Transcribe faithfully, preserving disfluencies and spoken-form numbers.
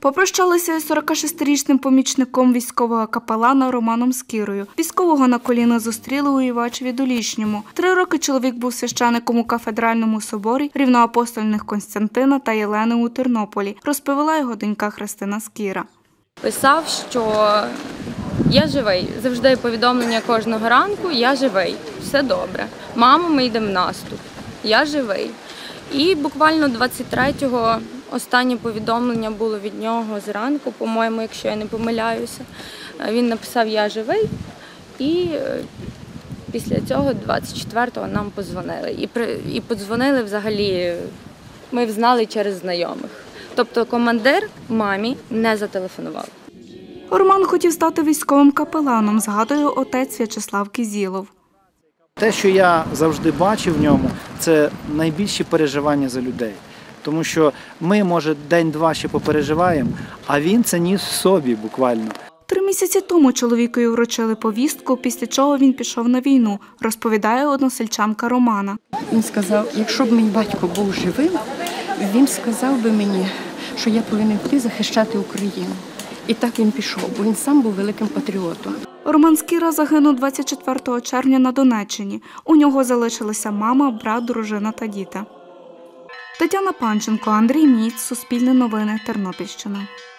Попрощалися із сорокашестирічним помічником військового капелана Романом Скірою. Військового на коліна зустріли у Івачеві-Долішньому. Три роки чоловік був священиком у кафедральному соборі рівноапостольних Константина та Єлени у Тернополі, розповіла його донька Христина Скіра. Писав, що я живий. Завжди повідомлення кожного ранку: я живий, все добре. Мамо, ми йдемо в наступ, я живий. І буквально двадцять третього останнє повідомлення було від нього зранку, по-моєму, якщо я не помиляюся. Він написав: я живий, і після цього двадцять четвертого нам подзвонили. І, і подзвонили взагалі, ми знали через знайомих. Тобто командир мамі не зателефонував. Роман хотів стати військовим капеланом, згадує отець В'ячеслав Кізілов. Те, що я завжди бачив в ньому, це найбільші переживання за людей. Тому що ми, може, день-два ще попереживаємо, а він це ніс в собі буквально. Три місяці тому чоловікові вручили повістку, після чого він пішов на війну, розповідає односельчанка Романа. Він сказав, якщо б мій батько був живим, він сказав би мені, що я повинен йти захищати Україну. І так він пішов, бо він сам був великим патріотом. Роман Скіра загинув двадцять четвертого червня на Донеччині. У нього залишилися мама, брат, дружина та діти. Тетяна Панченко, Андрій Міць, Суспільне новини, Тернопільщина.